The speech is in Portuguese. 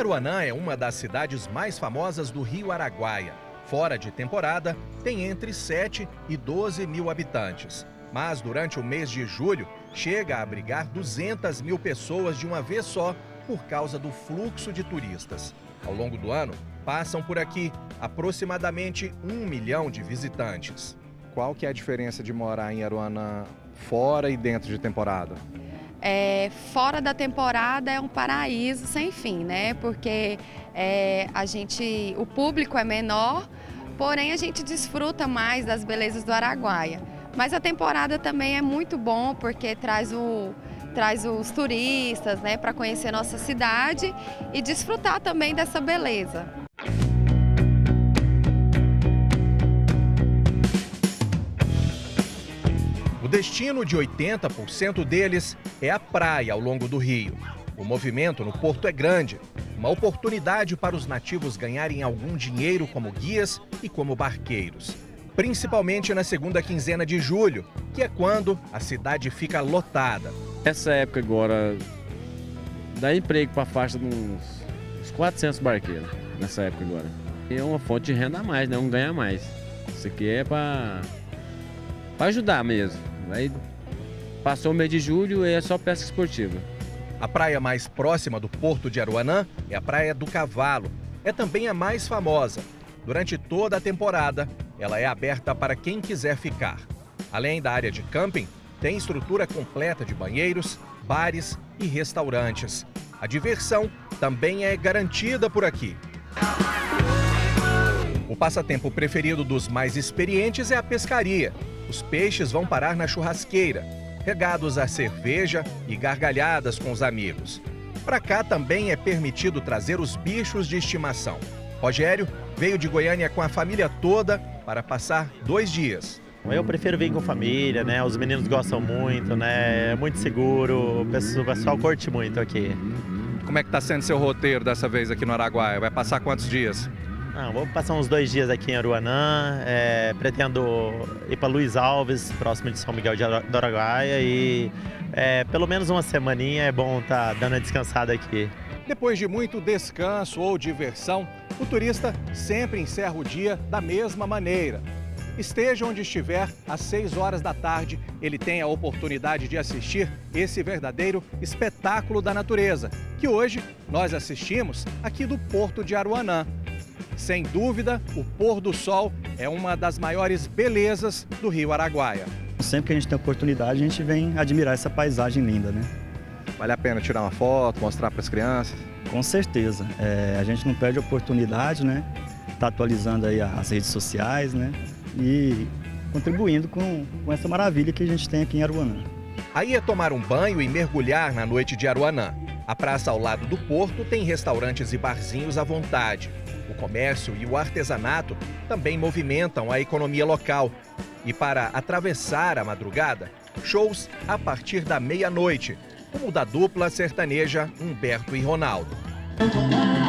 Aruanã é uma das cidades mais famosas do Rio Araguaia. Fora de temporada, tem entre 7 e 12 mil habitantes. Mas durante o mês de julho, chega a abrigar 200 mil pessoas de uma vez só por causa do fluxo de turistas. Ao longo do ano, passam por aqui aproximadamente 1 milhão de visitantes. Qual que é a diferença de morar em Aruanã fora e dentro de temporada? Fora da temporada é um paraíso sem fim, né? Porque o público é menor, porém a gente desfruta mais das belezas do Araguaia. Mas a temporada também é muito bom porque traz os turistas, né, para conhecer nossa cidade e desfrutar também dessa beleza. O destino de 80% deles é a praia ao longo do rio. O movimento no porto é grande, uma oportunidade para os nativos ganharem algum dinheiro como guias e como barqueiros. Principalmente na segunda quinzena de julho, que é quando a cidade fica lotada. Essa época agora dá emprego para a faixa de uns 400 barqueiros, nessa época agora. E é uma fonte de renda a mais, né? Um ganha a mais. Isso aqui é para ajudar mesmo. Aí passou o mês de julho e é só pesca esportiva. A praia mais próxima do porto de Aruanã é a Praia do Cavalo. É também a mais famosa. Durante toda a temporada, ela é aberta para quem quiser ficar. Além da área de camping, tem estrutura completa de banheiros, bares e restaurantes. A diversão também é garantida por aqui. O passatempo preferido dos mais experientes é a pescaria. Os peixes vão parar na churrasqueira, regados a cerveja e gargalhadas com os amigos. Para cá também é permitido trazer os bichos de estimação. Rogério veio de Goiânia com a família toda para passar 2 dias. Eu prefiro vir com família, né? Os meninos gostam muito, né? É muito seguro, o pessoal curte muito aqui. Como é que está sendo seu roteiro dessa vez aqui no Araguaia? Vai passar quantos dias? Vou passar uns 2 dias aqui em Aruanã, pretendo ir para Luiz Alves, próximo de São Miguel do Araguaia, e pelo menos uma semaninha é bom estar dando uma descansada aqui. Depois de muito descanso ou diversão, o turista sempre encerra o dia da mesma maneira. Esteja onde estiver, às 6 horas da tarde, ele tem a oportunidade de assistir esse verdadeiro espetáculo da natureza, que hoje nós assistimos aqui do Porto de Aruanã. Sem dúvida, o pôr do sol é uma das maiores belezas do Rio Araguaia. Sempre que a gente tem oportunidade, a gente vem admirar essa paisagem linda, né? Vale a pena tirar uma foto, mostrar para as crianças? Com certeza. A gente não perde a oportunidade, né? Tá atualizando aí as redes sociais, né? E contribuindo com essa maravilha que a gente tem aqui em Aruanã. Aí é tomar um banho e mergulhar na noite de Aruanã. A praça ao lado do porto tem restaurantes e barzinhos à vontade. O comércio e o artesanato também movimentam a economia local. E para atravessar a madrugada, shows a partir da meia-noite, como o da dupla sertaneja Humberto e Ronaldo.